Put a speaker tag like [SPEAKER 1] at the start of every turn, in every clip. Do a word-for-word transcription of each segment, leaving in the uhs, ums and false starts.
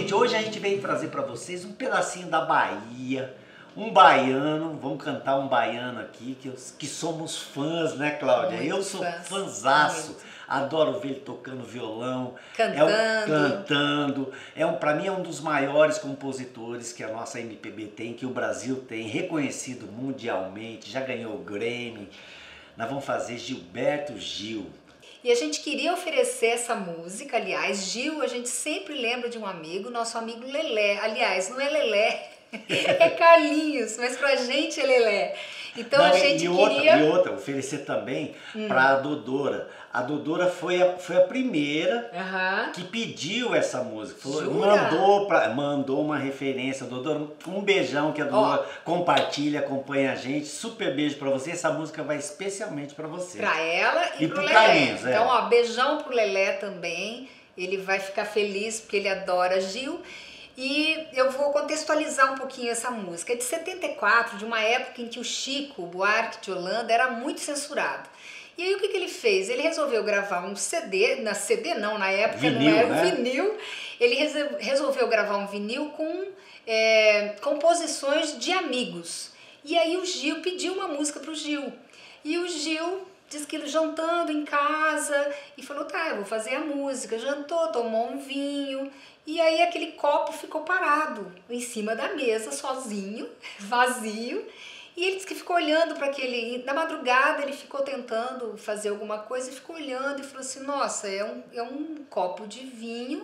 [SPEAKER 1] Gente, hoje a gente veio trazer para vocês um pedacinho da Bahia, um baiano, vamos cantar um baiano aqui, que, eu, que somos fãs, né, Cláudia?
[SPEAKER 2] Muito
[SPEAKER 1] eu sou
[SPEAKER 2] fãs,
[SPEAKER 1] fãzaço,
[SPEAKER 2] muito.
[SPEAKER 1] Adoro ver ele tocando violão,
[SPEAKER 2] Cantando.
[SPEAKER 1] É um, cantando. É um, para mim é um dos maiores compositores que a nossa M P B tem, que o Brasil tem, reconhecido mundialmente, já ganhou o Grammy. Nós vamos fazer Gilberto Gil.
[SPEAKER 2] E a gente queria oferecer essa música, aliás, Gil, a gente sempre lembra de um amigo, nosso amigo Lelé. Aliás, não é Lelé, é Carlinhos, mas pra gente é Lelé. Então
[SPEAKER 1] não,
[SPEAKER 2] a gente
[SPEAKER 1] e outra,
[SPEAKER 2] queria...
[SPEAKER 1] E outra, oferecer também hum. para a Dodora. A Dodora foi a, foi a primeira
[SPEAKER 2] uhum.
[SPEAKER 1] que pediu essa música. Falou,
[SPEAKER 2] Jura?
[SPEAKER 1] mandou, pra, mandou uma referência. Dodora, um beijão que a Dodora oh. compartilha, acompanha a gente. Super beijo pra você. Essa música vai especialmente pra você.
[SPEAKER 2] Pra ela e,
[SPEAKER 1] e
[SPEAKER 2] pro,
[SPEAKER 1] pro
[SPEAKER 2] Lelé.
[SPEAKER 1] Carlinhos, é.
[SPEAKER 2] Então, ó, beijão pro Lelé também. Ele vai ficar feliz porque ele adora Gil. E eu vou contextualizar um pouquinho essa música. É de setenta e quatro, de uma época em que o Chico Buarque de Holanda era muito censurado. E aí o que, que ele fez? Ele resolveu gravar um C D, na C D não, na época vinil, não era um né? vinil. Ele resolveu gravar um vinil com é, composições de amigos. E aí o Gil pediu uma música pro Gil. E o Gil disse que ele jantando em casa e falou, tá, eu vou fazer a música. Jantou, tomou um vinho. E aí aquele copo ficou parado em cima da mesa, sozinho, vazio. E ele disse que ficou olhando para aquele... Na madrugada ele ficou tentando fazer alguma coisa e ficou olhando e falou assim, nossa, é um, é um copo de vinho,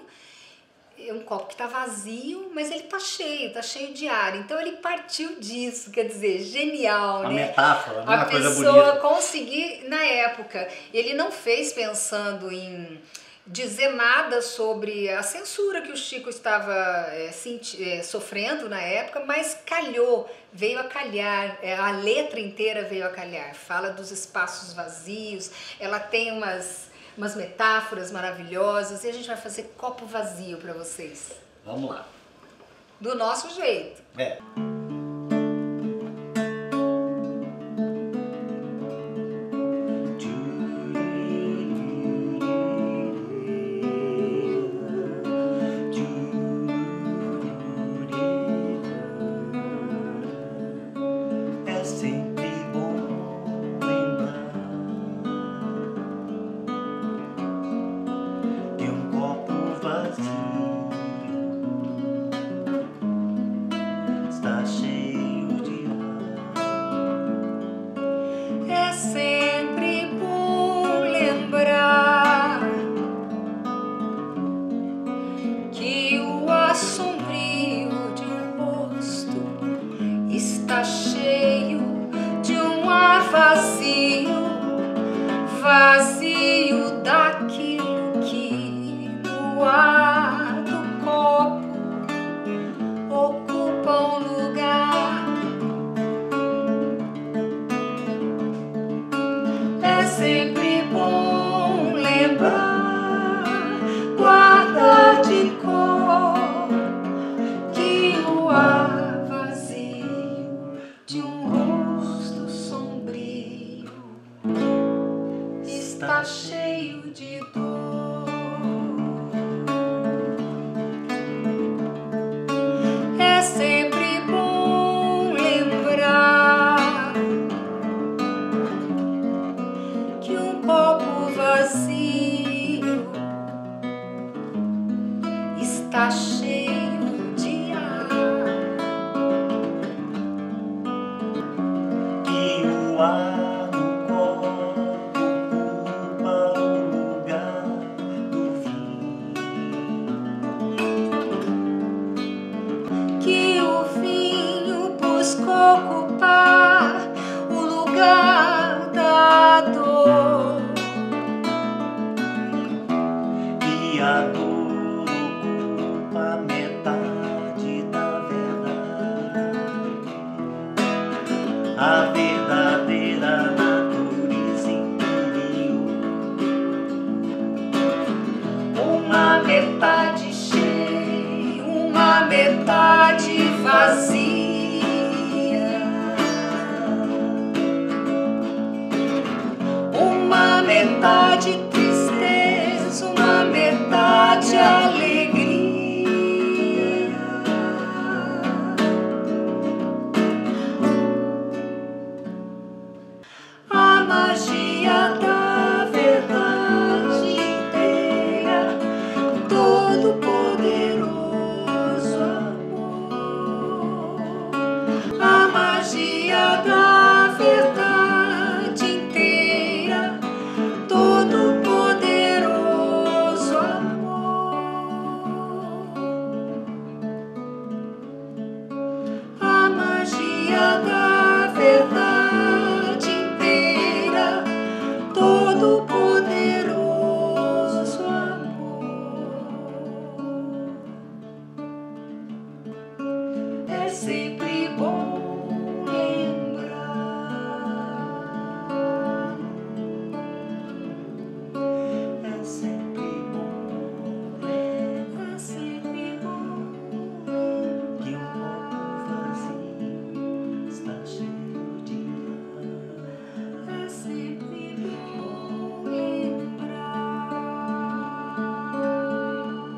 [SPEAKER 2] é um copo que está vazio, mas ele está cheio, está cheio de ar. Então ele partiu disso, quer dizer, genial,
[SPEAKER 1] uma
[SPEAKER 2] né?
[SPEAKER 1] metáfora,
[SPEAKER 2] uma
[SPEAKER 1] uma coisa bonita.
[SPEAKER 2] A pessoa conseguir, na época, ele não fez pensando em... dizer nada sobre a censura que o Chico estava é, senti, é, sofrendo na época, mas calhou, veio a calhar, é, a letra inteira veio a calhar, fala dos espaços vazios, ela tem umas, umas metáforas maravilhosas e a gente vai fazer copo vazio para vocês.
[SPEAKER 1] Vamos lá.
[SPEAKER 2] Do nosso jeito.
[SPEAKER 1] É.
[SPEAKER 2] Vazio daquilo que no ar do copo ocupa um lugar. É sempre bom lembrar, guardar de cor, que o ar vazio de um rosto sombrio está cheio de dor. É sempre bom lembrar que um copo vazio está cheio de ar.
[SPEAKER 1] Que o ar
[SPEAKER 2] ocupar o lugar da dor.
[SPEAKER 1] E a dor ocupa metade da verdade, a verdadeira natureza interior.
[SPEAKER 2] Uma metade cheia, uma metade vazia. Uma metade tristeza, uma metade alegria. magia da verdade inteira, todo poderoso amor. A magia da verdade inteira, todo poderoso amor. A magia da verdade inteira, todo poderoso amor. É sempre bom lembrar, é sempre bom lembrar, é sempre bom que um copo vazio está cheio de ar. É sempre bom lembrar.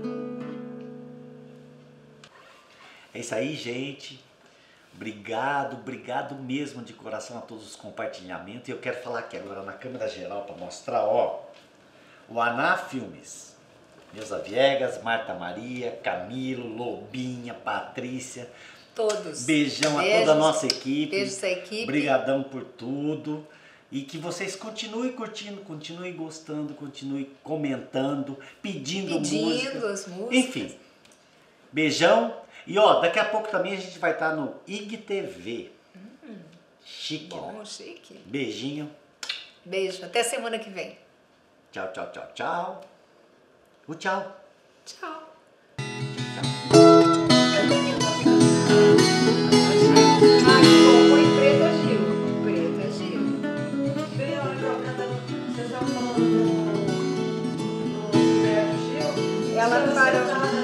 [SPEAKER 1] É isso aí, gente. Obrigado, obrigado mesmo de coração a todos os compartilhamentos. E eu quero falar aqui agora na câmera geral para mostrar, ó, o Aná Filmes. Neuza Viegas, Marta Maria, Camilo, Lobinha, Patrícia.
[SPEAKER 2] Todos.
[SPEAKER 1] Beijão a
[SPEAKER 2] Beijos.
[SPEAKER 1] toda a nossa equipe.
[SPEAKER 2] Beijos à equipe.
[SPEAKER 1] Obrigadão por tudo. E que vocês continuem curtindo, continuem gostando, continuem comentando, pedindo,
[SPEAKER 2] Pedindo
[SPEAKER 1] música.
[SPEAKER 2] as músicas.
[SPEAKER 1] Enfim. Beijão. E ó, daqui a pouco também a gente vai estar no I G T V.
[SPEAKER 2] Hum,
[SPEAKER 1] Chique, né?
[SPEAKER 2] bom, chique.
[SPEAKER 1] Beijinho.
[SPEAKER 2] Beijo. Até semana que vem.
[SPEAKER 1] Tchau, tchau, tchau, tchau. O tchau.
[SPEAKER 2] Tchau. Ai, bom, foi Preta Gil. Preta Gil.
[SPEAKER 3] Vocês estavam falando do Gil?
[SPEAKER 2] Ela parou.